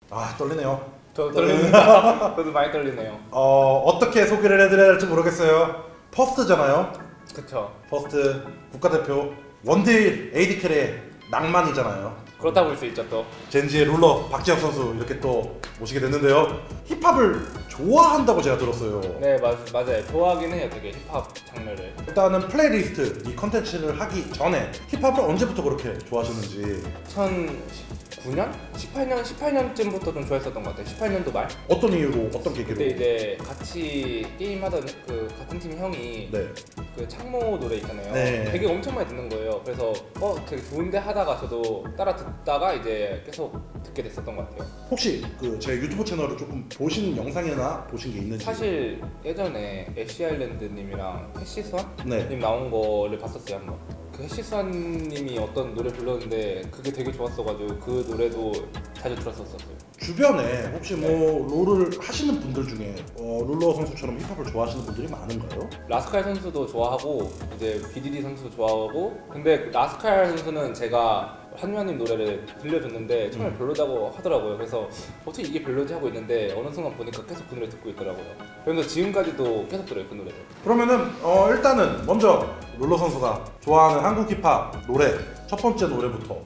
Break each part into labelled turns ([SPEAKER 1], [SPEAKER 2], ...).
[SPEAKER 1] 아 떨리네요.
[SPEAKER 2] 저도 떨립니다. 저도 많이 떨리네요.
[SPEAKER 1] 어떻게 소개를 해드려야 할지 모르겠어요. 퍼스트잖아요.
[SPEAKER 2] 그쵸.
[SPEAKER 1] 퍼스트 국가대표 원딜 AD 캐리의 낭만이잖아요.
[SPEAKER 2] 그렇다 볼 수 있죠 또.
[SPEAKER 1] 젠지의 룰러 박지혁 선수 이렇게 또 모시게 됐는데요. 힙합을 좋아한다고 제가 들었어요.
[SPEAKER 2] 네 맞아요. 좋아하긴 해요 되게 힙합 장르를.
[SPEAKER 1] 일단은 플레이리스트 이 컨텐츠를 하기 전에 힙합을 언제부터 그렇게 좋아하셨는지.
[SPEAKER 2] 2019년? 18년쯤부터 좀 좋아했었던 것 같아요. 18년도 말?
[SPEAKER 1] 어떤 이유로 어떤 계기로?
[SPEAKER 2] 그때 이제 같이 게임하던 그 같은 팀 형이
[SPEAKER 1] 네.
[SPEAKER 2] 그 창모 노래 있잖아요.
[SPEAKER 1] 네.
[SPEAKER 2] 되게 엄청 많이 듣는 거예요. 그래서 되게 좋은데 하다가 저도 따라 듣다가 이제 계속 듣게 됐었던 것 같아요.
[SPEAKER 1] 혹시 그 제 유튜브 채널을 조금 보신 영상이나 보신 게 있는지?
[SPEAKER 2] 사실 예전에 애쉬 아일랜드님이랑 해시스완?
[SPEAKER 1] 네.
[SPEAKER 2] 님 나온 거를 봤었어요 한번. 그 해시스완님이 어떤 노래 불렀는데 그게 되게 좋았어가지고 그 노래도 자주 들었었어요.
[SPEAKER 1] 주변에 혹시 뭐 롤을 하시는 분들 중에 룰러 선수처럼 힙합을 좋아하시는 분들이 많은가요?
[SPEAKER 2] 라스칼 선수도 좋아하고 이제 BDD 선수도 좋아하고. 근데 라스칼 선수는 제가 한유아님 노래를 들려줬는데 처음에 별로다고 하더라고요. 그래서 어떻게 이게 별로지 하고 있는데 어느 순간 보니까 계속 그 노래 듣고 있더라고요. 그래서 지금까지도 계속 들어요 그 노래를.
[SPEAKER 1] 그러면은 일단은 먼저 룰러 선수가 좋아하는 한국 힙합 노래 첫 번째 노래부터.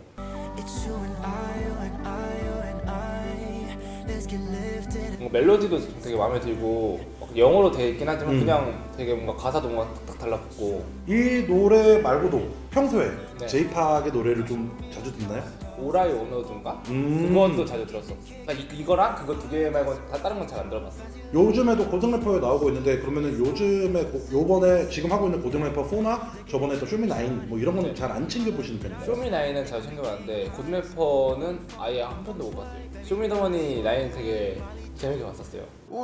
[SPEAKER 2] 멜로디도 되게 마음에 들고 영어로 되어 있긴 하지만 그냥 되게 뭔가 가사도 뭔가 딱 달라붙고.
[SPEAKER 1] 이 노래 말고도 평소에
[SPEAKER 2] 네.
[SPEAKER 1] 제이팍의 노래를 좀 자주 듣나요?
[SPEAKER 2] 오라이 오너즈인가? 그것도 자주 들었어. 이거랑 그거 두 개 말고 다 다른 건 잘 안 들어봤어.
[SPEAKER 1] 요즘에도 고등래퍼에 나오고 있는데 그러면은 요즘에 요번에 지금 하고 있는 고등래퍼 4나 저번에 또 쇼미9 뭐 이런 거는 잘 안 챙겨 보시는 편인가요?
[SPEAKER 2] 쇼미9은 잘 챙겨봤는데 고드래퍼는 아예 한 번도 못 봤어요. 쇼미더머니 9 되게 재밌게 봤었어요.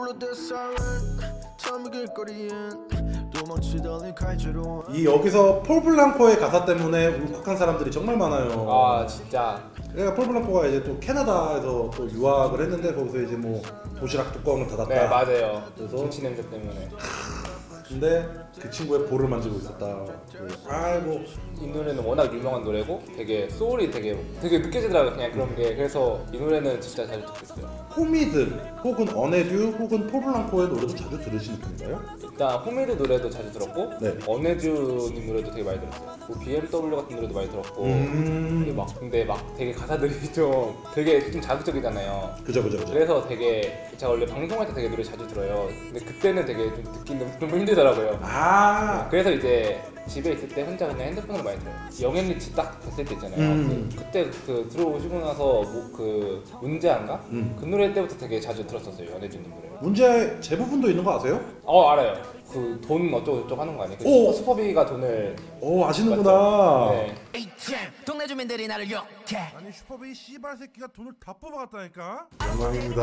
[SPEAKER 1] 이 여기서 폴 블랑코의 가사 때문에 울컥한 사람들이 정말 많아요.
[SPEAKER 2] 아 진짜.
[SPEAKER 1] 그러니까 폴 블랑코가 이제 또 캐나다에서 또 유학을 했는데 거기서 이제 뭐 도시락 뚜껑을 닫았다.
[SPEAKER 2] 네 맞아요.
[SPEAKER 1] 그래서
[SPEAKER 2] 김치 냄새 때문에.
[SPEAKER 1] 근데 그 친구의 볼을 만지고 있었다. 아이고.
[SPEAKER 2] 이 노래는 워낙 유명한 노래고 되게 소울이 되게 느껴지더라고요 그냥 그런 게. 그래서 이 노래는 진짜 자주 듣고 있어요.
[SPEAKER 1] 호미들 혹은 어네듀 혹은 폴 블랑코의 노래도 자주 들으시는 편인가요?
[SPEAKER 2] 일단 호미드 노래도 자주 들었고
[SPEAKER 1] 네.
[SPEAKER 2] 언해주님 노래도 되게 많이 들었어요. 뭐 BMW 같은 노래도 많이 들었고. 근데 막 되게 가사들이 좀 자극적이잖아요.
[SPEAKER 1] 그죠.
[SPEAKER 2] 그래서 되게 제가 원래 방송할 때 되게 노래 자주 들어요. 근데 그때는 되게 좀 듣기 좀 힘들더라고요.
[SPEAKER 1] 아.
[SPEAKER 2] 그래서 이제 집에 있을 때 혼자 그냥 핸드폰으로 많이 들어요. 영앤리치 딱 됐을 때 있잖아요. 그때 그 들어오시고 나서 그 문제안가? 그 노래 때부터 되게 자주 들었었어요 연혜주님 노래.
[SPEAKER 1] 문제 제부분도 있는 거 아세요?
[SPEAKER 2] 알아요. 그 돈 어쩌고 저쩌고 하는 거 아니에요?
[SPEAKER 1] 오!
[SPEAKER 2] 그 슈퍼비가 돈을.
[SPEAKER 1] 아시는구나.
[SPEAKER 2] 네.
[SPEAKER 3] 동네 주민들이 나를 욕해.
[SPEAKER 1] 아니 슈퍼베이 씨발 새끼가 돈을 다 뽑아갔다니까. 영광입니다.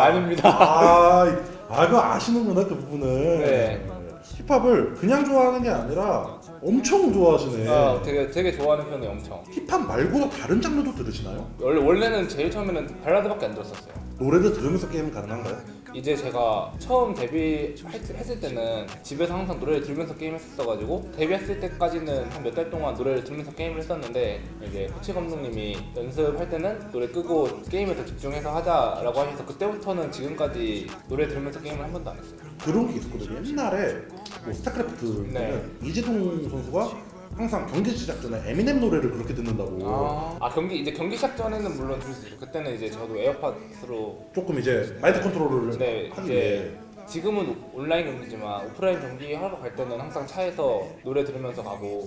[SPEAKER 2] 아닙니다.
[SPEAKER 1] 그거 아시는구나 그 부분을.
[SPEAKER 2] 네.
[SPEAKER 1] 힙합을 그냥 좋아하는 게 아니라 엄청 좋아하시네.
[SPEAKER 2] 되게 좋아하는 편이에요 엄청.
[SPEAKER 1] 힙합 말고도 다른 장르도 들으시나요?
[SPEAKER 2] 원래는 제일 처음에는 발라드밖에 안 들었었어요.
[SPEAKER 1] 노래를 들으면서 게임 가능한가요?
[SPEAKER 2] 이제 제가 처음 데뷔했을 때는 집에서 항상 노래를 들으면서 게임했었어가지고 데뷔했을 때까지는 한 몇 달 동안 노래를 들으면서 게임을 했었는데 이제 코치 감독님이 연습할 때는 노래 끄고 게임에 더 집중해서 하자라고 하셔서 그때부터는 지금까지 노래 들으면서 게임을 한 번도 안 했어요.
[SPEAKER 1] 그런 게 있었거든요. 옛날에 뭐 스타크래프트 때는 이재동 선수가 항상 경기 시작 전에 에미넴 노래를 그렇게 듣는다고.
[SPEAKER 2] 경기 시작 전에는 물론 들을 수 있고 그때는 이제 저도 에어팟으로
[SPEAKER 1] 조금 이제 마이크 컨트롤을 하기 위해.
[SPEAKER 2] 이제 지금은 온라인 경기지만 오프라인 경기 하러 갈 때는 항상 차에서 노래 들으면서 가고.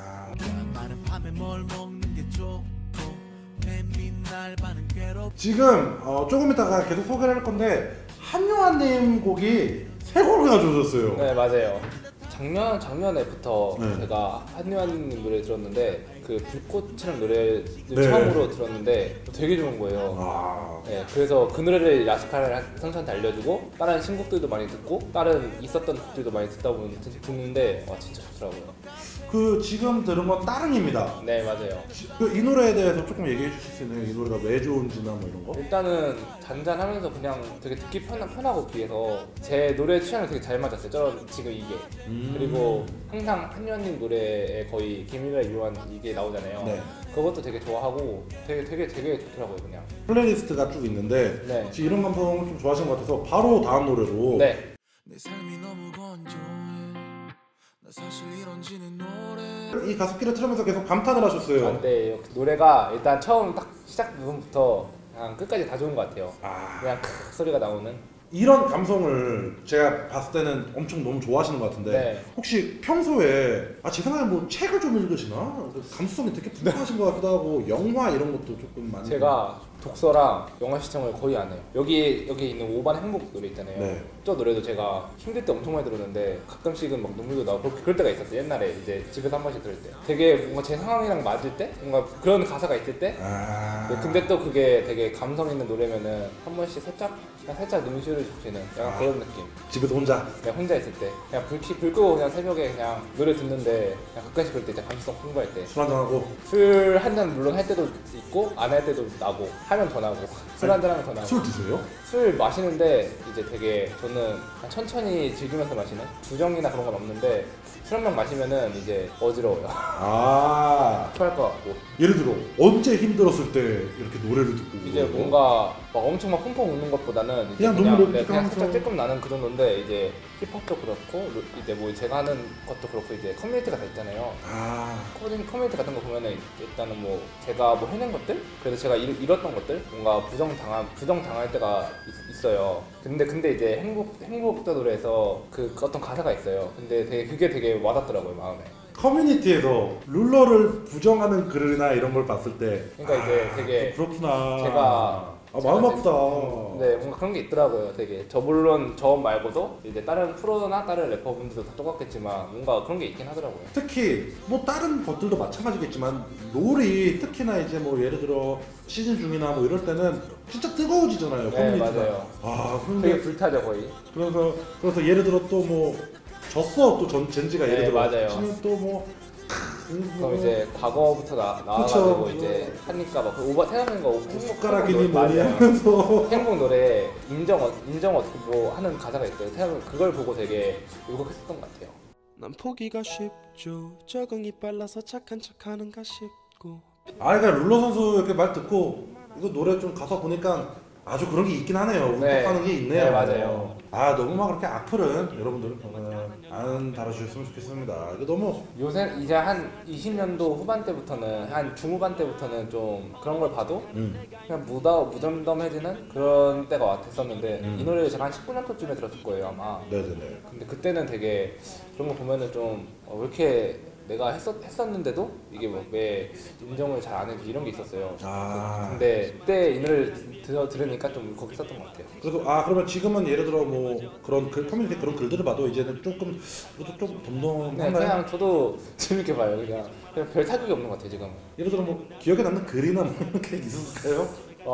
[SPEAKER 1] 지금 조금 이따가 계속 소개를 할 건데 한요한님 곡이 세 곡을 가져오셨어요.
[SPEAKER 2] 네 맞아요. 작년에부터
[SPEAKER 1] 네.
[SPEAKER 2] 제가 한유아님 노래 들었는데 그 불꽃이라는 노래를
[SPEAKER 1] 네.
[SPEAKER 2] 처음으로 들었는데 되게 좋은 거예요. 네, 그래서 그 노래를 라스칼 선수한테 알려주고 다른 신곡들도 많이 듣고 다른 있었던 곡들도 많이 듣는데 진짜 좋더라고요.
[SPEAKER 1] 그 지금 들은 건 따릉입니다.
[SPEAKER 2] 네 맞아요.
[SPEAKER 1] 이 노래에 대해서 조금 얘기해 주실 수 있나요? 이 노래가 왜 좋은지나 뭐 이런 거?
[SPEAKER 2] 일단은 잔잔하면서 그냥 되게 듣기 편하고 비해서 제 노래 취향을 되게 잘 맞았어요. 지금 이게. 그리고 항상 한유아님 노래에 거의 김일의 유한 이게 나오잖아요.
[SPEAKER 1] 네.
[SPEAKER 2] 그것도 되게 좋아하고 되게 좋더라고요 그냥.
[SPEAKER 1] 플레이리스트가 쭉 있는데
[SPEAKER 2] 네.
[SPEAKER 1] 혹시 이런 감성을 좀 좋아하시는 것 같아서 바로 다음 노래로
[SPEAKER 2] 네.
[SPEAKER 4] 내 삶이 너무 건조해 나 사실 이런지는 노래
[SPEAKER 1] 이 가습기를 틀으면서 계속 감탄을 하셨어요.
[SPEAKER 2] 근데 노래가 일단 처음 딱 시작 부분부터 그냥 끝까지 다 좋은 것 같아요. 그냥 크 소리가 나오는.
[SPEAKER 1] 이런 감성을 제가 봤을 때는 엄청 너무 좋아하시는 것 같은데
[SPEAKER 2] 네.
[SPEAKER 1] 혹시 평소에 제 생각에 뭐 책을 좀 읽으시나? 감수성이 되게 풍부하신 것 같기도 하고 영화 이런 것도 조금 많이
[SPEAKER 2] 제가 독서랑 영화 시청을 거의 안 해요. 여기 있는 5반 행복 노래 있잖아요.
[SPEAKER 1] 네.
[SPEAKER 2] 저 노래도 제가 힘들 때 엄청 많이 들었는데 가끔씩은 막 눈물도 나고 그럴 때가 있었어요. 옛날에 이제 집에서 한 번씩 들을 때 되게 뭔가 제 상황이랑 맞을 때 뭔가 그런 가사가 있을 때 네, 근데 또 그게 되게 감성 있는 노래면은 한 번씩 살짝 눈시울을 적시는 약간 그런 느낌.
[SPEAKER 1] 집에서 혼자
[SPEAKER 2] 그냥 혼자 있을 때 그냥 불 끄고 그냥 새벽에 그냥 노래 듣는데 그냥 가끔씩 그럴 때 진짜 감수성 풍부할 때
[SPEAKER 1] 술 한잔하고
[SPEAKER 2] 술 한 잔 물론 할 때도 있고 안 할 때도 나고 하면 더 나고 술 한 잔 하면 더 나고.
[SPEAKER 1] 술 드세요?
[SPEAKER 2] 술 마시는데 이제 되게 저는 그냥 천천히 즐기면서 마시는 주정이나 그런 건 없는데 술 한 병 마시면은 이제 어지러워요. 토할 것 같고.
[SPEAKER 1] 예를 들어 언제 힘들었을 때 이렇게 노래를 듣고
[SPEAKER 2] 이제
[SPEAKER 1] 그래요?
[SPEAKER 2] 뭔가 막 엄청 막 펑펑 웃는 것보다는 이제
[SPEAKER 1] 그냥 눈물을
[SPEAKER 2] 네, 그냥
[SPEAKER 1] 하면서.
[SPEAKER 2] 살짝 조금 나는 그 정도인데 이제 힙합도 그렇고 이제 뭐 제가 하는 것도 그렇고 이제 커뮤니티가 다 있잖아요. 커뮤니티 같은 거 보면은 일단은 뭐 제가 뭐 해낸 것들 그래서 제가 잃었던 것들 뭔가 부정당할 때가 있어요. 근데 이제 행복자 노래에서 그 어떤 가사가 있어요. 근데 그게 되게 와닿더라고요 마음에.
[SPEAKER 1] 커뮤니티에서 룰러를 부정하는 글이나 이런 걸 봤을 때
[SPEAKER 2] 그러니까 이제 되게
[SPEAKER 1] 그렇구나.
[SPEAKER 2] 제가
[SPEAKER 1] 마음 아프다.
[SPEAKER 2] 네, 뭔가 그런 게 있더라고요. 되게 물론 저 말고도 이제 다른 프로나 다른 래퍼분들도 다 똑같겠지만 뭔가 그런 게 있긴 하더라고요.
[SPEAKER 1] 특히 뭐 다른 것들도 마찬가지겠지만 롤이 특히나 이제 뭐 예를 들어 시즌 중이나 뭐 이럴 때는 진짜 뜨거워지잖아요.
[SPEAKER 2] 네,
[SPEAKER 1] 커뮤니티가.
[SPEAKER 2] 맞아요.
[SPEAKER 1] 근데
[SPEAKER 2] 되게 불타죠 거의.
[SPEAKER 1] 그래서 예를 들어 또 뭐 졌어 또 젠지가 예를
[SPEAKER 2] 네,
[SPEAKER 1] 들어
[SPEAKER 2] 맞아요.
[SPEAKER 1] 치면 또 뭐
[SPEAKER 2] 그럼 이제 과거부터 나와가지고
[SPEAKER 1] 그쵸.
[SPEAKER 2] 이제 하니까 막 생각하는 거
[SPEAKER 1] 숟가락이니 뭐니 하면서
[SPEAKER 2] 행복 노래 인정 어떻게 뭐 하는 가사가 있어요. 그걸 보고 되게 울컥했었던 것 같아요.
[SPEAKER 4] 난 포기가 쉽죠 적응이 빨라서 착한 척하는가 싶고
[SPEAKER 1] 그러니까 룰러 선수 이렇게 말 듣고 이거 노래 좀 가사 보니까 아주 그런 게 있긴 하네요. 울컥하는 게 있네요.
[SPEAKER 2] 네, 맞아요.
[SPEAKER 1] 너무 막 그렇게 악플은 여러분들 안 달아주셨으면 좋겠습니다. 이거 너무
[SPEAKER 2] 요새 이제 한 20년도 후반 때부터는 한 중후반 때부터는 좀 그런 걸 봐도 그냥 무덤덤해지는 그런 때가 됐었는데 이 노래를 제가 한 19년도쯤에 들었을 거예요 아마.
[SPEAKER 1] 네네네.
[SPEAKER 2] 근데 그때는 되게 그런 거 보면은 좀 왜 이렇게 내가 했었는데도 이게 뭐 왜 인정을 잘 안 해주지 이런 게 있었어요. 근데 그때 이 노래를 들으니까 좀 울컥했었던 것 같아요.
[SPEAKER 1] 그래도 그러면 지금은 예를 들어 뭐 그런 커뮤니티 그런 글들을 봐도 이제는 조금 그래도 좀 덤덤한가요?
[SPEAKER 2] 네, 그냥 저도 재밌게 봐요. 그냥 별 타격이 없는 것 같아요 지금.
[SPEAKER 1] 예를 들어 뭐 기억에 남는 글이나 뭐 이렇게 있었을까요?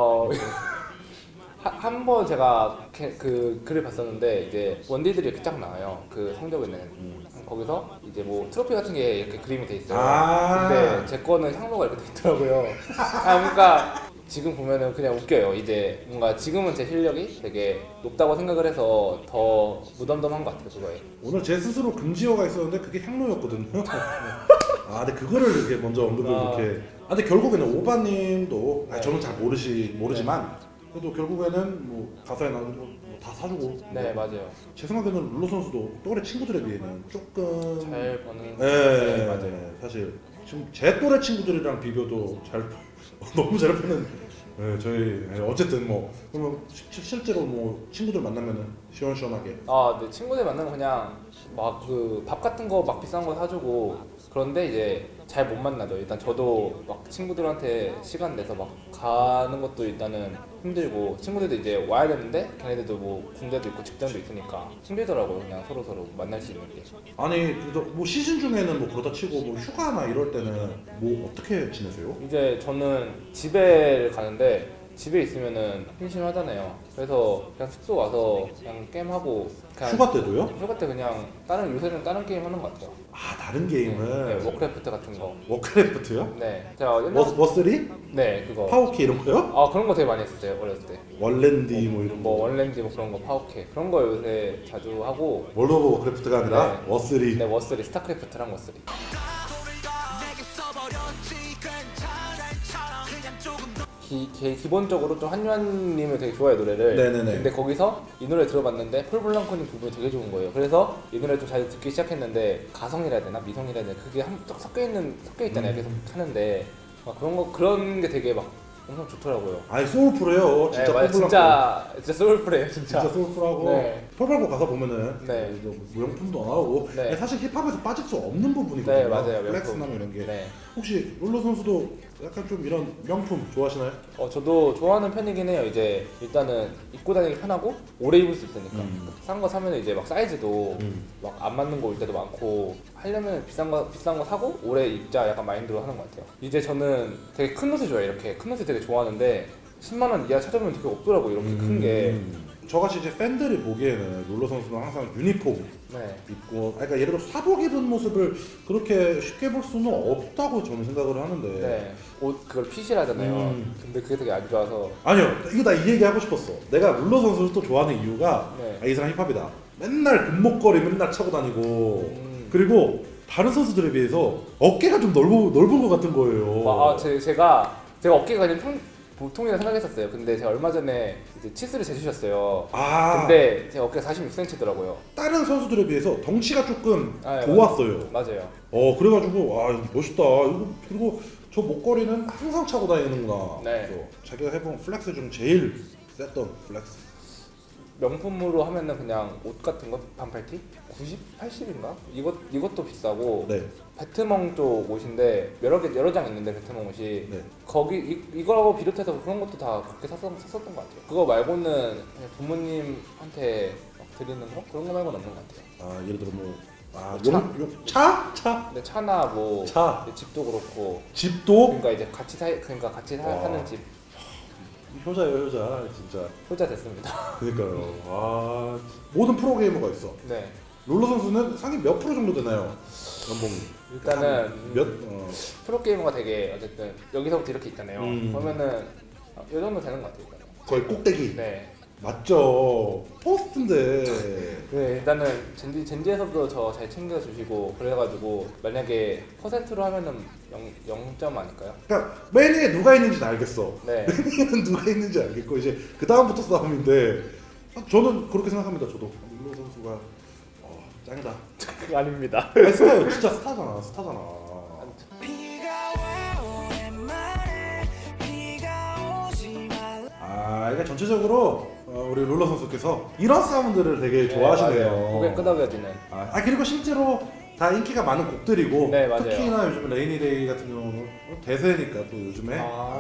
[SPEAKER 2] 한 번 제가 그 글을 봤었는데 이제 원딜들이 이렇게 쫙 나와요. 그 성적에는 거기서 이제 뭐 트로피 같은 게 이렇게 그림이 돼 있어요. 근데 제 거는 향로가 이렇게 돼 있더라고요. 뭔가 지금 보면은 그냥 웃겨요. 이제 뭔가 지금은 제 실력이 되게 높다고 생각을 해서 더 무덤덤한 것 같아요 그거에.
[SPEAKER 1] 오늘 제 스스로 금지어가 있었는데 그게 향로였거든요. 근데 그거를 이렇게 먼저 언급을 이렇게. 근데 결국에는 오바님도 저는 잘 모르지만 그래도 결국에는 뭐 가사에 나오는 거 다 사주고.
[SPEAKER 2] 네, 맞아요.
[SPEAKER 1] 제 생각에는 룰러 선수도 또래 친구들에 비해는 조금
[SPEAKER 2] 잘 버는.
[SPEAKER 1] 네,
[SPEAKER 2] 맞아요.
[SPEAKER 1] 사실 지금 제 또래 친구들이랑 비교도 너무 잘 버는. 저희 어쨌든 뭐 그러면 실제로 뭐 친구들 만나면은 시원시원하게.
[SPEAKER 2] 네, 친구들 만나면 그냥 막 그 밥 같은 거 막 비싼 거 사주고 그런데 이제 잘 못 만나죠. 일단 저도 막 친구들한테 시간 내서 막 가는 것도 일단은 힘들고 친구들도 이제 와야 되는데 걔네들도 뭐 군대도 있고 직장도 있으니까 힘들더라고요. 그냥 서로 만날 수 있는 게.
[SPEAKER 1] 그래서 뭐 시즌 중에는 뭐 그렇다 치고 뭐 휴가나 이럴 때는 뭐 어떻게 지내세요?
[SPEAKER 2] 이제 저는 집에 가는데 집에 있으면은 심심하잖아요. 그래서 그냥 숙소 와서 그냥 게임하고 그냥
[SPEAKER 1] 휴가 때도요?
[SPEAKER 2] 휴가 때 그냥 요새는 다른 게임 하는 것 같아요.
[SPEAKER 1] 다른 게임을.
[SPEAKER 2] 네, 워크래프트 같은 거.
[SPEAKER 1] 워크래프트요?
[SPEAKER 2] 네, 제가 옛날
[SPEAKER 1] 워스리?
[SPEAKER 2] 네, 그거.
[SPEAKER 1] 파워키 이런 거요?
[SPEAKER 2] 그런 거 되게 많이 했었어요 어렸을 때.
[SPEAKER 1] 월랜디 뭐 이런 거.
[SPEAKER 2] 원랜디 뭐 그런 거 파워캐 그런 거 요새 자주 하고.
[SPEAKER 1] 월드 오브 워크래프트가 아니라
[SPEAKER 2] 네.
[SPEAKER 1] 워스리.
[SPEAKER 2] 네, 워스리 스타크래프트랑 워스리.
[SPEAKER 3] 내게 써버렸지 괜찮아
[SPEAKER 2] 기본적으로 좀 한유한님을 되게 좋아해요 노래를.
[SPEAKER 1] 네네네.
[SPEAKER 2] 근데 거기서 이 노래 들어봤는데 폴 블랑코님 부분이 되게 좋은 거예요. 그래서 이 노래 좀 자주 듣기 시작했는데 가성이라 해야 되나 미성이라 해야 되나 그게 섞여 있잖아요. 계속 하는데 막 그런 게 되게 막 엄청 좋더라고요.
[SPEAKER 1] 아니 소울풀해요. 진짜
[SPEAKER 2] 네, 진짜 소울풀해요 진짜.
[SPEAKER 1] 진짜 소울풀하고
[SPEAKER 2] 네.
[SPEAKER 1] 폴발고 가사 보면은
[SPEAKER 2] 네.
[SPEAKER 1] 무용품도 나오고
[SPEAKER 2] 네.
[SPEAKER 1] 사실 힙합에서 빠질 수 없는 부분이거든요.
[SPEAKER 2] 네 맞아요.
[SPEAKER 1] 플렉스나 이런 게.
[SPEAKER 2] 네.
[SPEAKER 1] 혹시 롤러 선수도 약간 좀 이런 명품 좋아하시나요?
[SPEAKER 2] 저도 좋아하는 편이긴 해요. 이제 일단은 입고 다니기 편하고 오래 입을 수 있으니까. 싼 거 사면 이제 막 사이즈도 막 안 맞는 거 올 때도 많고 하려면 비싼 거 사고 오래 입자 약간 마인드로 하는 것 같아요. 이제 저는 되게 큰 옷을 좋아해요. 이렇게 큰 옷을 되게 좋아하는데 10만 원 이하 찾아보면 되게 없더라고 이렇게 큰 게.
[SPEAKER 1] 저같이 이제 팬들이 보기에는 롤러 선수는 항상 유니폼
[SPEAKER 2] 네.
[SPEAKER 1] 입고, 그러니까 예를 들어 사복 입은 모습을 그렇게 쉽게 볼 수는 없다고 저는 생각을 하는데.
[SPEAKER 2] 네. 옷 그걸 핏이라잖아요. 근데 그게 되게 안 좋아서.
[SPEAKER 1] 아니요, 이거 나 이 얘기 하고 싶었어. 내가 롤러 선수를 또 좋아하는 이유가
[SPEAKER 2] 네.
[SPEAKER 1] 이 사람 힙합이다. 맨날 금목걸이 맨날 차고 다니고 그리고 다른 선수들에 비해서 어깨가 좀 넓은 것 같은 거예요.
[SPEAKER 2] 제가 어깨가 그냥 보통이라 생각했었어요. 근데 제가 얼마 전에 이제 치수를 재주셨어요. 근데 제 어깨가 46cm더라고요.
[SPEAKER 1] 다른 선수들에 비해서 덩치가 조금
[SPEAKER 2] 네,
[SPEAKER 1] 좋았어요.
[SPEAKER 2] 맞아요.
[SPEAKER 1] 그래가지고 이거 멋있다. 이거 그리고 저 목걸이는 항상 차고 다니는구나.
[SPEAKER 2] 네.
[SPEAKER 1] 그래서 자기가 해본 플렉스 중 제일 셌던 플렉스.
[SPEAKER 2] 명품으로 하면은 그냥 옷 같은 거 반팔티 90, 80인가? 이것도 비싸고.
[SPEAKER 1] 네.
[SPEAKER 2] 베트멍 쪽 옷인데 여러 장 있는데 베트멍 옷이
[SPEAKER 1] 네.
[SPEAKER 2] 거기 이거하고 비롯해서 그런 것도 다 그렇게 샀었던 것 같아요. 그거 말고는 그냥 부모님한테 막 드리는 거 그런 거 말고는 없는 것 같아요.
[SPEAKER 1] 예를 들어
[SPEAKER 2] 차?
[SPEAKER 1] 차?
[SPEAKER 2] 근데 차나 뭐
[SPEAKER 1] 차.
[SPEAKER 2] 집도 그렇고.
[SPEAKER 1] 집도?
[SPEAKER 2] 그러니까 이제 같이 사는 집.
[SPEAKER 1] 효자예요, 효자. 진짜.
[SPEAKER 2] 효자 됐습니다.
[SPEAKER 1] 그러니까요. 모든 프로게이머가 있어.
[SPEAKER 2] 네.
[SPEAKER 1] 롤러 선수는 상위 몇 프로 정도 되나요? 연봉이.
[SPEAKER 2] 일단은
[SPEAKER 1] 프로게이머가
[SPEAKER 2] 프로게이머가 되게 어쨌든 여기서부터 이렇게 있잖아요. 그러면은 이 정도 되는 것 같아요. 일단은.
[SPEAKER 1] 거의 꼭대기.
[SPEAKER 2] 네.
[SPEAKER 1] 맞죠. 포스트인데.
[SPEAKER 2] 네, 일단은 젠지에서도 저 잘 챙겨주시고 그래가지고 만약에 퍼센트로 하면은 0점 아닐까요?
[SPEAKER 1] 그러니까 맨 위에 누가 있는지는 알겠어.
[SPEAKER 2] 네.
[SPEAKER 1] 맨 위에는 누가 있는지 알겠고 이제 그 다음부터 싸움인데 저는 그렇게 생각합니다. 저도 롤러 선수가 짱이다.
[SPEAKER 2] 아닙니다.
[SPEAKER 1] 스타요. 진짜 스타잖아. 그러니까 전체적으로 우리 롤러 선수께서 이런 사운드를 되게 좋아하시네요.
[SPEAKER 2] 고개 끄덕여지는.
[SPEAKER 1] 그리고 실제로 다 인기가 많은 곡들이고
[SPEAKER 2] 네, 맞아요.
[SPEAKER 1] 특히나 요즘 레이니데이 같은 경우는 대세니까 또 요즘에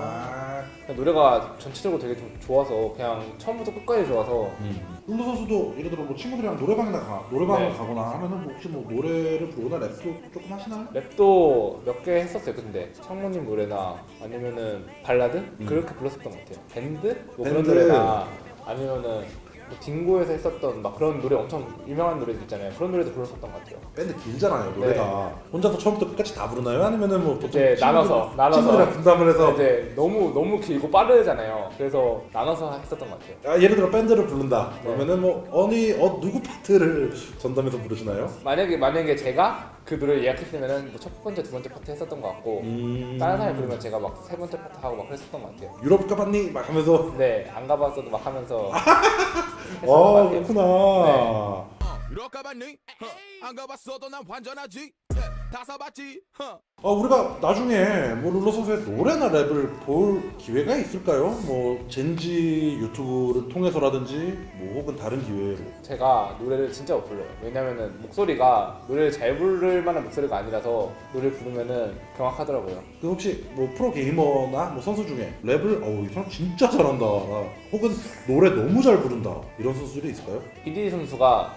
[SPEAKER 2] 노래가 전체적으로 되게 좀 좋아서 그냥 처음부터 끝까지 좋아서.
[SPEAKER 1] 롤러 선수도 예를 들어 뭐 친구들이랑 노래방을
[SPEAKER 2] 네.
[SPEAKER 1] 가거나 하면은 뭐 혹시 뭐 노래를 부르거나 랩도 조금 하시나요?
[SPEAKER 2] 랩도 몇 개 했었어요. 근데 창모님 노래나 아니면은 발라드 그렇게 불렀었던 것 같아요. 밴드? 뭐 그런
[SPEAKER 1] 밴드.
[SPEAKER 2] 노래나 아니면은 뭐 딩고에서 했었던 막 그런 노래 엄청 유명한 노래들 있잖아요. 그런 노래도 불렀었던 것 같아요.
[SPEAKER 1] 밴드 길잖아요 노래가. 혼자서 처음부터 끝까지 다 부르나요? 아니면은 뭐 보통
[SPEAKER 2] 이제 나눠서
[SPEAKER 1] 친구들이랑 분담을 해서
[SPEAKER 2] 이제 너무 길고 빠르잖아요. 그래서 나눠서 했었던 것 같아요.
[SPEAKER 1] 예를 들어 밴드를 부른다.
[SPEAKER 2] 네.
[SPEAKER 1] 그러면은 뭐 누구 파트를 전담해서 부르시나요?
[SPEAKER 2] 만약에 제가 그 노래를 예약했으면은 뭐 첫 번째, 두 번째 파트 했었던 것 같고 다른 사람이 부르면 제가 막 세 번째 파트 하고 막 그랬었던 것 같아요.
[SPEAKER 1] 유럽 가봤니? 막 하면서.
[SPEAKER 2] 네, 안 가봤어도 막 하면서 했었던 것 같아요.
[SPEAKER 1] 그렇구나.
[SPEAKER 2] 네.
[SPEAKER 4] 유럽 가봤니? 안 가봤어도 난 환전하지. 다 사봤지.
[SPEAKER 1] 우리가 나중에 뭐 롤러 선수의 노래나 랩을 볼 기회가 있을까요? 뭐 젠지 유튜브를 통해서라든지 뭐 혹은 다른 기회로.
[SPEAKER 2] 제가 노래를 진짜 못 불러요. 왜냐면은 목소리가 노래를 잘 부를 만한 목소리가 아니라서 노래를 부르면은 경악하더라고요.
[SPEAKER 1] 그 혹시 뭐 프로 게이머나 뭐 선수 중에 랩을 이 사람 진짜 잘한다. 혹은 노래 너무 잘 부른다. 이런 선수들이 있을까요?
[SPEAKER 2] BD 선수가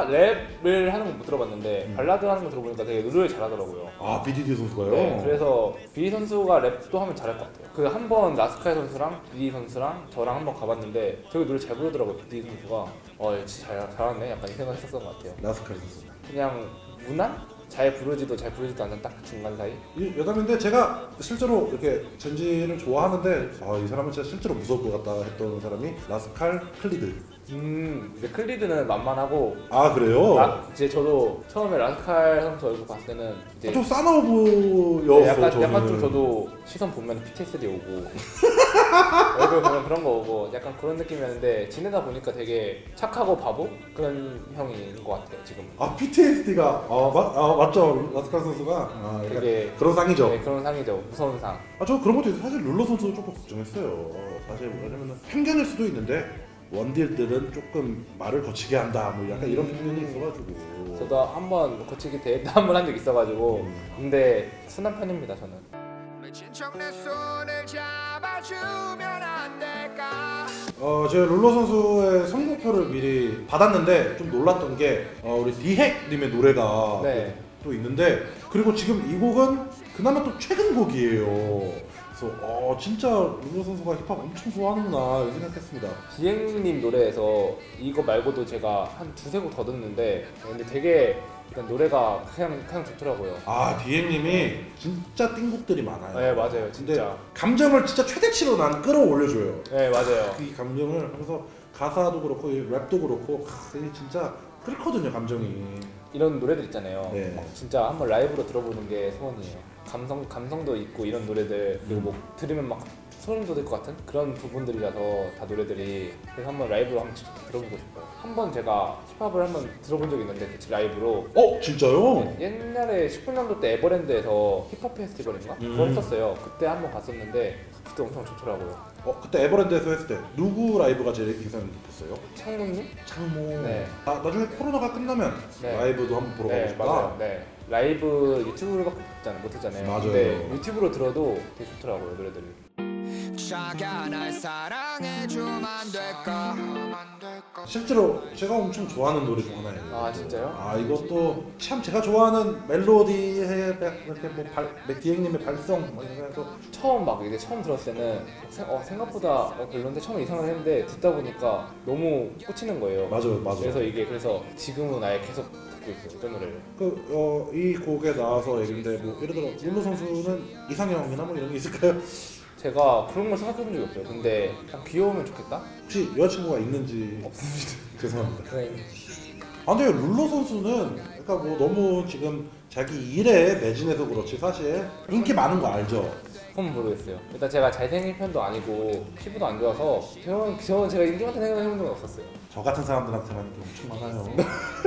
[SPEAKER 2] 랩을 하는 건 못 들어봤는데 발라드 하는 거 들어보니까 되게 노래를 잘하더라고요.
[SPEAKER 1] BDD 선수가요?
[SPEAKER 2] 네, 그래서 BD 선수가 랩도 하면 잘할 것 같아요. 그 한 번 라스칼 선수랑 BD 선수랑 저랑 한 번 가봤는데 되게 노래 잘 부르더라고요. BD 선수가 진짜 잘하네 약간 이 생각했었던 것 같아요.
[SPEAKER 1] 라스칼 선수.
[SPEAKER 2] 그냥 무난? 잘 부르지도 않는 딱 그 중간 사이?
[SPEAKER 1] 여담인데 제가 실제로 이렇게 젠지를 좋아하는데 이 사람은 진짜 실제로 무서울 것 같다 했던 사람이 라스칼 클리드.
[SPEAKER 2] 이제 클리드는 만만하고.
[SPEAKER 1] 그래요?
[SPEAKER 2] 이제 저도 처음에 라스칼 선수 얼굴 봤을 때는 이제
[SPEAKER 1] 좀 싸나워 보였어.
[SPEAKER 2] 약간 좀 저도 시선 보면 PTSD 오고 얼굴 보면 그런 거 오고 약간 그런 느낌이었는데 지내다 보니까 되게 착하고 바보 그런 형인 것 같아요 지금.
[SPEAKER 1] 아 PTSD가 맞죠 라스칼 선수가
[SPEAKER 2] 되게
[SPEAKER 1] 그런 상이죠.
[SPEAKER 2] 네, 그런 상이죠. 무서운 상.
[SPEAKER 1] 저 그런 것도 있어요. 사실 룰러 선수 조금 걱정했어요. 사실 왜냐면 편견일 수도 있는데 원딜들은 조금 말을 거치게 한다 뭐 약간 이런 편견이 있어가지고.
[SPEAKER 2] 저도 한번 거치기 대회 한번 한 적 있어가지고 근데 순한 편입니다 저는.
[SPEAKER 4] 친척 내 손을 잡아주면 안 될까?
[SPEAKER 1] 제가 룰러 선수의 선곡표를 미리 받았는데 좀 놀랐던 게 우리 디핵님의 노래가
[SPEAKER 2] 네.
[SPEAKER 1] 또 있는데 그리고 지금 이 곡은 그나마 또 최근 곡이에요. 그래서 진짜 룰러 선수가 힙합 엄청 좋아하는구나 이렇게 생각했습니다.
[SPEAKER 2] 디행님 노래에서 이거 말고도 제가 한 두세 곡 더 듣는데 근데 되게 일단 노래가 그냥 좋더라고요.
[SPEAKER 1] 디행님이 진짜 띵곡들이 많아요.
[SPEAKER 2] 네 맞아요
[SPEAKER 1] 근데
[SPEAKER 2] 진짜.
[SPEAKER 1] 감정을 진짜 최대치로 난 끌어올려줘요.
[SPEAKER 2] 네 맞아요.
[SPEAKER 1] 이 감정을 그래서 가사도 그렇고 이 랩도 그렇고 이게 진짜 끓거든요 감정이.
[SPEAKER 2] 이런 노래들 있잖아요.
[SPEAKER 1] 네.
[SPEAKER 2] 진짜 한번 라이브로 들어보는 게 소원이에요. 감성도 있고 이런 노래들 그리고 뭐 들으면 막 소름 돋을 것 같은 그런 부분들이라서 다 노래들이 그래서 한번 라이브로 한번 직접 들어보고 싶어요. 한번 제가 힙합을 한번 들어본 적이 있는데 그 라이브로
[SPEAKER 1] 진짜요?
[SPEAKER 2] 옛날에 19년도 때 에버랜드에서 힙합 페스티벌인가? 그걸 했었어요. 그때 한번 갔었는데 그때 엄청 좋더라고요.
[SPEAKER 1] 그때 에버랜드에서 했을 때 누구 라이브가 제일 인상 깊었어요?
[SPEAKER 2] 창문님?
[SPEAKER 1] 창모.
[SPEAKER 2] 네.
[SPEAKER 1] 나중에 코로나가 끝나면
[SPEAKER 2] 네.
[SPEAKER 1] 라이브도 한번 보러 가고
[SPEAKER 2] 네
[SPEAKER 1] 싶다.
[SPEAKER 2] 맞아요. 네. 라이브 유튜브로밖에 못했잖아요.
[SPEAKER 1] 맞아요.
[SPEAKER 2] 근데 유튜브로 들어도 되게 좋더라고요 노래들이.
[SPEAKER 4] 자기야 날 사랑해주면 안 될까?
[SPEAKER 1] 실제로 제가 엄청 좋아하는 노래 중 하나예요.
[SPEAKER 2] 아 진짜요?
[SPEAKER 1] 이것도 참 제가 좋아하는 멜로디에 이렇게 뭐 디행님의 발성 뭐 이런 거 해서
[SPEAKER 2] 처음 들었을 때는 생각보다 별론데 처음에 이상을 했는데 듣다 보니까 너무 꽂히는 거예요.
[SPEAKER 1] 맞아요.
[SPEAKER 2] 그래서 지금은 아예 계속 듣고 있어요 그 노래를.
[SPEAKER 1] 이 곡에 나와서 얘긴데 뭐 예를 들어 룰루 선수는 이상형이나 뭐 이런 게 있을까요?
[SPEAKER 2] 제가 그런 걸 생각해 본 적이 없어요. 근데 그냥 귀여우면 좋겠다?
[SPEAKER 1] 혹시 여자친구가 있는지
[SPEAKER 2] 없습니다.
[SPEAKER 1] 죄송합니다.
[SPEAKER 2] 그냥
[SPEAKER 1] 근데 룰루 선수는 그러니까 뭐 너무 지금 자기 일에 매진해서 그렇지 사실 인기 많은 거 알죠?
[SPEAKER 2] 그건 모르겠어요. 일단 제가 잘생긴 편도 아니고 피부도 안 좋아서 저는 제가 인기 많다는 생각을 해본 적은 없었어요.
[SPEAKER 1] 저 같은 사람들한테만 인기 엄청 많아요.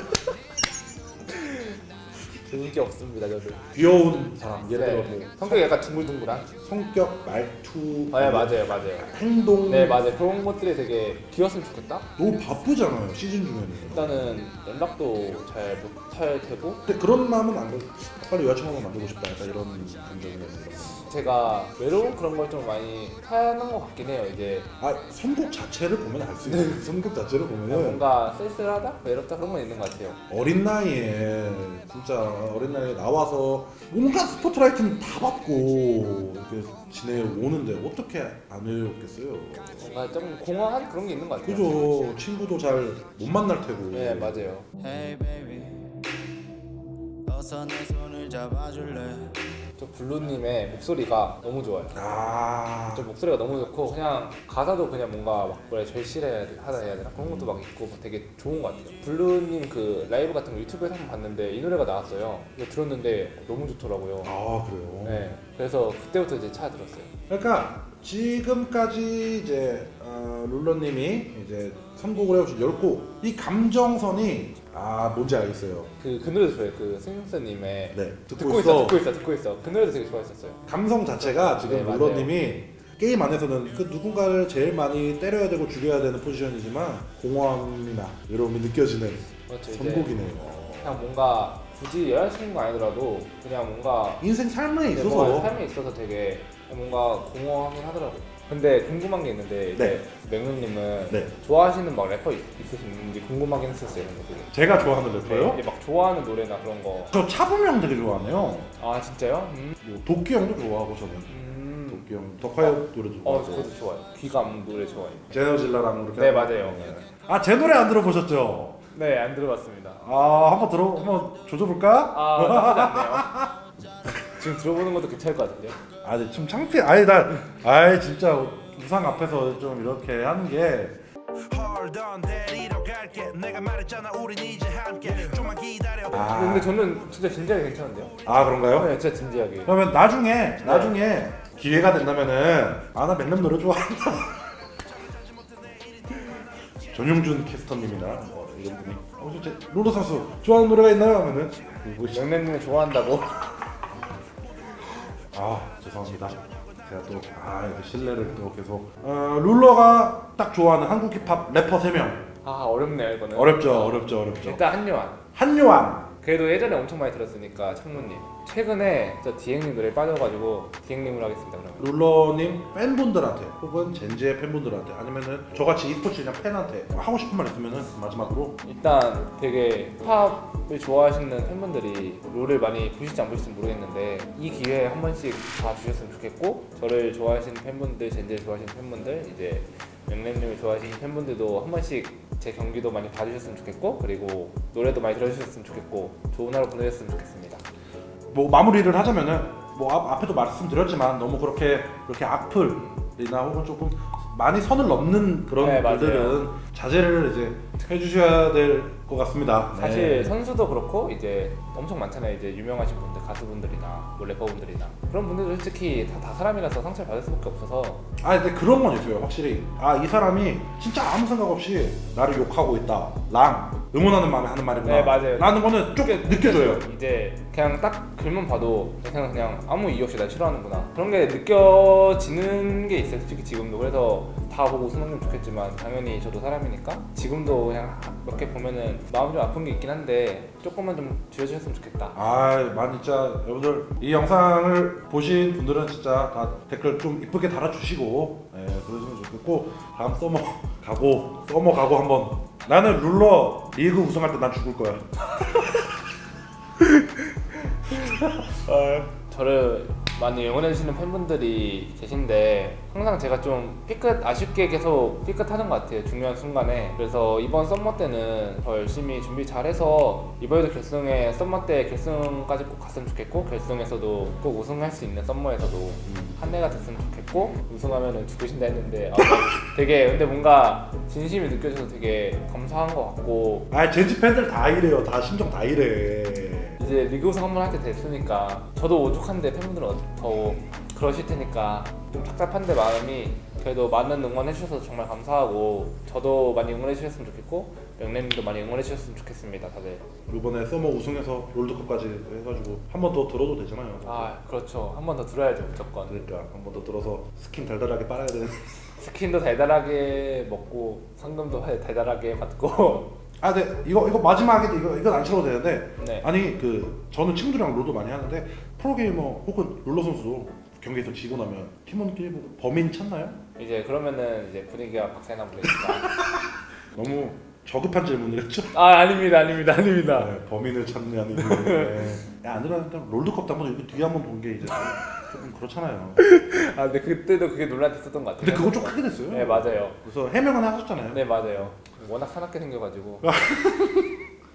[SPEAKER 2] 저는 인기 없습니다 저도.
[SPEAKER 1] 귀여운 사람 예를 들어
[SPEAKER 2] 네.
[SPEAKER 1] 뭐
[SPEAKER 2] 성격이 약간 둥글둥글한?
[SPEAKER 1] 성격, 말투,
[SPEAKER 2] 네 맞아요.
[SPEAKER 1] 행동.
[SPEAKER 2] 네 맞아요. 그런 것들이 되게 귀여웠으면 좋겠다?
[SPEAKER 1] 너무 바쁘잖아요 시즌 중에는.
[SPEAKER 2] 일단은 연락도 잘 못할 테고
[SPEAKER 1] 근데 그런 마음은 안 들어. 빨리 여자친구 한번 만들고 싶다 약간 이런 감정이에요.
[SPEAKER 2] 제가 외로운 그런 걸 좀 많이 타는 것 같긴 해요. 이제
[SPEAKER 1] 선곡 자체를 보면 알 수 있어요. 선곡 자체를 보면은
[SPEAKER 2] 뭔가 쓸쓸하다? 외롭다 그런 건 있는 것 같아요.
[SPEAKER 1] 어린 나이에 진짜 어린 나이에 나와서 뭔가 스포트라이트는 다 받고 이렇게 지내오는데 어떻게 안 외롭겠어요?
[SPEAKER 2] 뭔가 좀 공허한 그런 게 있는 것 같아요.
[SPEAKER 1] 그죠. 친구도 잘 못 만날 테고.
[SPEAKER 2] 네 맞아요.
[SPEAKER 3] Hey baby 어서 내 손을 잡아줄래
[SPEAKER 2] 저 블루님의 목소리가 너무 좋아요. 저 목소리가 너무 좋고 그냥 가사도 그냥 뭔가 막 뭐래 절실하다 해야 되나 그런 것도 막 있고 막 되게 좋은 것 같아요. 블루님 그 라이브 같은 거 유튜브에서 한번 봤는데 이 노래가 나왔어요. 이거 들었는데 너무 좋더라고요.
[SPEAKER 1] 그래요.
[SPEAKER 2] 네, 그래서 그때부터 이제 찾아들었어요.
[SPEAKER 1] 그러니까 지금까지 이제 룰러님이 이제 선곡을 해오신 10곡 이 감정선이 뭔지 알겠어요.
[SPEAKER 2] 그 노래도 좋아요. 그 승용사님의
[SPEAKER 1] 네
[SPEAKER 2] 듣고 있어. 그 노래도 되게 좋아했었어요.
[SPEAKER 1] 감성 자체가 지금
[SPEAKER 2] 네, 맞아요.
[SPEAKER 1] 룰러님이 게임 안에서는 그 누군가를 제일 많이 때려야 되고 죽여야 되는 포지션이지만 공허함이나 외로움이 느껴지는
[SPEAKER 2] 그렇죠. 이제
[SPEAKER 1] 선곡이네요.
[SPEAKER 2] 그냥 뭔가 굳이 여자친구가 아니더라도 그냥 뭔가
[SPEAKER 1] 인생 삶에
[SPEAKER 2] 네,
[SPEAKER 1] 있어서
[SPEAKER 2] 뭔가 삶에 있어서 되게 뭔가 공허하긴 하더라고요. 근데 궁금한 게 있는데 이제 맹루님은
[SPEAKER 1] 네.
[SPEAKER 2] 좋아하시는 막 래퍼 있으신지 궁금하긴 했었어요. 그게.
[SPEAKER 1] 제가 좋아하는 래퍼요?
[SPEAKER 2] 네, 막 좋아하는 노래나 그런 거.
[SPEAKER 1] 저 차범형 되게 좋아하네요.
[SPEAKER 2] 아 진짜요?
[SPEAKER 1] 뭐 도끼 형도 좋아하고 저는 도끼 형 덕화요 노래도 좋아하고
[SPEAKER 2] 그것도 좋아요. 귀가 없는 노래 좋아해요.
[SPEAKER 1] 제너질라랑 이렇게
[SPEAKER 2] 네,
[SPEAKER 1] 하고.
[SPEAKER 2] 맞아요.
[SPEAKER 1] 제 노래 안 들어보셨죠?
[SPEAKER 2] 네, 안 들어봤습니다.
[SPEAKER 1] 한번 조져볼까?
[SPEAKER 2] 나쁘지 않네요. 지금 들어보는 것도 괜찮을 것 같은데요?
[SPEAKER 1] 근데 좀 창피해. 진짜 우상 앞에서 좀 이렇게 하는 게.
[SPEAKER 4] Hold on 데리러 갈게 내가 말했잖아 우린 이제 함께 좀만 기다려
[SPEAKER 2] 근데 저는 진짜 진지하게 괜찮은데요?
[SPEAKER 1] 그런가요?
[SPEAKER 2] 네, 진짜 진지하게.
[SPEAKER 1] 그러면 나중에 기회가 된다면은 나 맥램 노래 좋아한다. 전용준 캐스터님이나 이런 분이 진짜 룰루 선수 좋아하는 노래가 있나요? 하면은
[SPEAKER 2] 명래님이 좋아한다고.
[SPEAKER 1] 죄송합니다. 제가 또 신뢰를 또 계속 룰러가 딱 좋아하는 한국 힙합 래퍼 3명.
[SPEAKER 2] 어렵네요 이거는.
[SPEAKER 1] 어렵죠.
[SPEAKER 2] 일단
[SPEAKER 1] 한요한.
[SPEAKER 2] 그래도 예전에 엄청 많이 들었으니까 창문님. 최근에 저 디행님 노래에 빠져가지고 디행님으로 하겠습니다. 그러면.
[SPEAKER 1] 룰러님 팬분들한테 혹은 젠지의 팬분들한테 아니면은 저같이 e스포츠 그냥 팬한테 하고 싶은 말 있으면은 마지막으로.
[SPEAKER 2] 일단 되게 힙합을 좋아하시는 팬분들이 롤을 많이 보실지 안 보실지 모르겠는데 이 기회에 한 번씩 봐주셨으면 좋겠고, 저를 좋아하시는 팬분들, 젠지를 좋아하시는 팬분들, 이제 명렘님을 좋아하시는 팬분들도 한 번씩 제 경기도 많이 봐주셨으면 좋겠고, 그리고 노래도 많이 들어주셨으면 좋겠고 좋은 하루 보내셨으면 좋겠습니다.
[SPEAKER 1] 뭐 마무리를 하자면은 뭐 앞에도 말씀드렸지만 너무 그렇게 악플이나 혹은 조금 많이 선을 넘는 그런 글들은 자제를 이제 해주셔야 될 것 같습니다.
[SPEAKER 2] 사실 선수도 그렇고 이제 엄청 많잖아요. 이제 유명하신 분들, 가수분들이나 뭐 래퍼분들이나 그런 분들도 솔직히 다 사람이라서 상처를 받을 수밖에 없어서.
[SPEAKER 1] 근데 그런 건 있어요. 확실히 이 사람이 진짜 아무 생각 없이 나를 욕하고 있다, 응원하는 마음에 하는 말이구나.
[SPEAKER 2] 네, 맞아요.
[SPEAKER 1] 라는 거는 좀 느껴져요.
[SPEAKER 2] 이제 그냥 딱 글만 봐도 그냥 아무 이유 없이 날 싫어하는구나, 그런 게 느껴지는 게 있어요. 솔직히 지금도. 그래서 다 보고 웃으면 좋겠지만 당연히 저도 사람이니까 지금도 그냥 몇 개 보면은 마음 좀 아픈 게 있긴 한데 조금만 좀 줄여주셨으면 좋겠다.
[SPEAKER 1] 많이 진짜 여러분들 이 영상을 보신 분들은 진짜 다 댓글 좀 이쁘게 달아주시고 그러시면 좋겠고, 다음 서머 가고 한번. 나는 룰러 리그 우승할 때 난 죽을 거야.
[SPEAKER 2] 저를 많이 응원해주시는 팬분들이 계신데 항상 제가 좀 아쉽게 계속 삐끗하는 것 같아요, 중요한 순간에. 그래서 이번 썸머 때는 더 열심히 준비 잘해서 이번에도 썸머 때 결승까지 꼭 갔으면 좋겠고, 결승에서도 꼭 우승할 수 있는 썸머에서도 한 해가 됐으면 좋겠고, 우승하면은 죽으신다 했는데 되게 근데 뭔가 진심이 느껴져서 되게 감사한 것 같고.
[SPEAKER 1] 젠지 팬들 다 이래요. 다 심정 다 이래.
[SPEAKER 2] 이제 리그 우승 한번 할 때 됐으니까 저도 오죽한데 팬분들은 더 그러실 테니까 좀 착잡한데 마음이, 그래도 많은 응원해 주셔서 정말 감사하고 저도 많이 응원해 주셨으면 좋겠고 명래님도 많이 응원해 주셨으면 좋겠습니다. 다들
[SPEAKER 1] 이번에 서머 우승해서 롤드컵까지 해가지고 한 번 더 들어도 되잖아요.
[SPEAKER 2] 그렇죠. 한 번 더 들어야죠 무조건.
[SPEAKER 1] 그러니까 한 번 더 들어서 스킨 달달하게 빨아야 되는.
[SPEAKER 2] 스킨도 달달하게 먹고 상금도 달달하게 받고.
[SPEAKER 1] 근데 이거 마지막에 이건 안 쳐도 되는데.
[SPEAKER 2] 네.
[SPEAKER 1] 아니 저는 친구들이랑 롤도 많이 하는데 프로게이머 혹은 롤러 선수도 경기에서 지고 나면 팀원끼리 보고 범인 찾나요?
[SPEAKER 2] 이제 그러면은 이제 분위기가 박살나 버리니까.
[SPEAKER 1] 너무 저급한 질문이었죠?
[SPEAKER 2] 아닙니다.
[SPEAKER 1] 범인을 찾는 아니고. 안 들어왔는데 롤드컵도 한번 이렇게 뒤에 한번 본 게 이제 조금 그렇잖아요.
[SPEAKER 2] 근데 그때도 그게 논란이 있었던 것 같아요.
[SPEAKER 1] 근데 그거 좀 크게 됐어요.
[SPEAKER 2] 네, 맞아요.
[SPEAKER 1] 그래서 해명은 하셨잖아요.
[SPEAKER 2] 네, 맞아요. 워낙 사납게 생겨가지고.